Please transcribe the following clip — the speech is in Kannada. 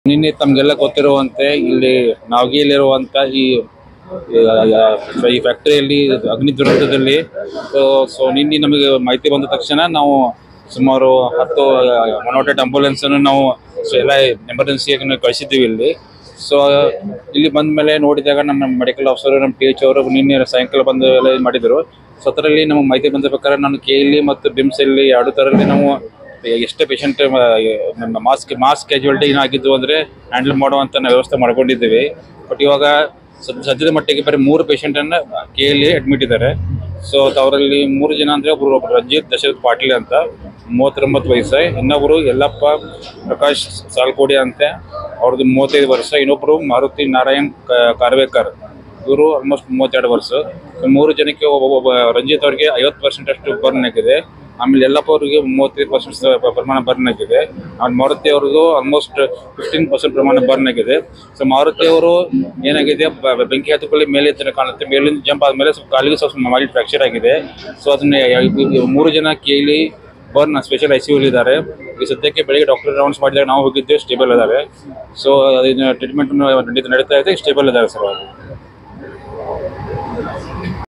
ನಿನ್ನೆ ತಮಗೆಲ್ಲ ಗೊತ್ತಿರುವಂತೆ ಇಲ್ಲಿ ನಾವಗಿಯಲ್ಲಿರುವಂತ ಈ ಫ್ಯಾಕ್ಟರಿಯಲ್ಲಿ ಅಗ್ನಿ ದುರಂತದಲ್ಲಿ ಸೊ ನಿನ್ನೆ ನಮಗೆ ಮಾಹಿತಿ ಬಂದ ತಕ್ಷಣ ನಾವು ಸುಮಾರು 10 108 ಆಂಬುಲೆನ್ಸ್ ಅನ್ನು ನಾವು ಎಲ್ಲ ಎಮರ್ಜೆನ್ಸಿಯಾಗಿ ಕಳಿಸಿದ್ದೀವಿ ಇಲ್ಲಿ. ಸೊ ಇಲ್ಲಿ ಬಂದ ಮೇಲೆ ನೋಡಿದಾಗ ನಮ್ಮ ಮೆಡಿಕಲ್ ಆಫೀಸರ್ ನಮ್ಮ PH ಅವರು ನಿನ್ನೆ ಸಾಯಂಕಾಲ ಬಂದು ಎಲ್ಲ ಮಾಡಿದ್ರು. ಸೊ ಅದರಲ್ಲಿ ನಮಗೆ ಮಾಹಿತಿ ಬಂದ ಪ್ರಕಾರ ನಾನು KLE ಮತ್ತು BIMS ಅಲ್ಲಿ ಎರಡು ಥರಲ್ಲಿ ನಾವು ಎಷ್ಟೇ ಪೇಷಂಟ್ ಮಾಸ್ ಕ್ಯಾಜುಯಾಲಿಟಿ ಏನಾಗಿದ್ದು ಅಂದರೆ ಹ್ಯಾಂಡಲ್ ಮಾಡುವಂಥ ನಾವು ವ್ಯವಸ್ಥೆ ಮಾಡ್ಕೊಂಡಿದ್ದೀವಿ. ಬಟ್ ಇವಾಗ ಸದ್ಯದ ಮಟ್ಟಿಗೆ ಬರೀ 3 ಪೇಷಂಟನ್ನು KLE ಅಡ್ಮಿಟ್ ಇದ್ದಾರೆ. ಸೊ ಅವರಲ್ಲಿ 3 ಜನ ಅಂದರೆ ಒಬ್ಬರು ರಂಜಿತ್ ದಶರಥ್ ಪಾಟೀಲ್ ಅಂತ 39 ವಯಸ್ಸು, ಇನ್ನೊಬ್ಬರು ಯಲ್ಲಪ್ಪ ಪ್ರಕಾಶ್ ಸಾಲ್ಕೋಡಿ ಅಂತ ಅವ್ರದ್ದು 35 ವರ್ಷ, ಇನ್ನೊಬ್ಬರು ಮಾರುತಿ ನಾರಾಯಣ್ ಕಾರ್ವೇಕರ್ ಇವರು ಆಲ್ಮೋಸ್ಟ್ 32 ವರ್ಷ. 3 ಜನಕ್ಕೆ ಒಬ್ಬ ರಂಜಿತ್ ಅವರಿಗೆ 50% ಅಷ್ಟು ಬರ್ನ್ ಆಗಿದೆ. ಆಮೇಲೆ ಯಲ್ಲಪ್ಪ ಅವರಿಗೆ 35% ಪ್ರಮಾಣ ಬರ್ನ್ ಆಗಿದೆ. ಆಮೇಲೆ ಮಾರುತಿ ಅವ್ರಿಗೂ ಆಲ್ಮೋಸ್ಟ್ 15% ಪ್ರಮಾಣ ಬರ್ನ್ ಆಗಿದೆ. ಸೊ ಮಾರುತಿ ಅವರು ಏನಾಗಿದೆ, ಬೆಂಕಿ ಹತ್ತಿಕೊಳ್ಳಿ ಮೇಲೆ ಕಾಣುತ್ತೆ, ಮೇಲಿಂದ ಜಂಪ್ ಆದಮೇಲೆ ಸ್ವಲ್ಪ ಕಾಲಿಗೆ ಸ್ವಲ್ಪ ಮೈಲ್ಡ್ ಫ್ರಾಕ್ಚರ್ ಆಗಿದೆ. ಸೊ ಅದನ್ನ 3 ಜನ KLE ಬರ್ನ್ ಸ್ಪೆಷಲ್ ICU ಇದ್ದಾರೆ. ಈ ಸದ್ಯಕ್ಕೆ ಬೆಳಿಗ್ಗೆ ಡಾಕ್ಟರ್ ರೌಂಡ್ಸ್ ಮಾಡಿದಾಗ ನಾವು ಹೋಗಿದ್ದೇವೆ, ಸ್ಟೇಬಲ್ ಇದ್ದಾರೆ. ಸೊ ಅದನ್ನ ಟ್ರೀಟ್ಮೆಂಟ್ ನಡೀತಾ ಇದೆ, ಸ್ಟೇಬಲ್ ಇದ್ದಾರೆ ಸರ್ ಅವರು.